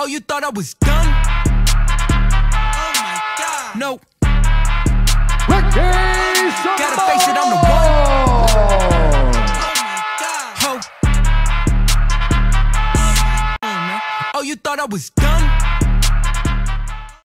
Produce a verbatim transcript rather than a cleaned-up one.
Oh, you thought I was done? Oh my God. No. Gotta face it, I'm the one. Oh my God. Ho. Oh, you thought I was done?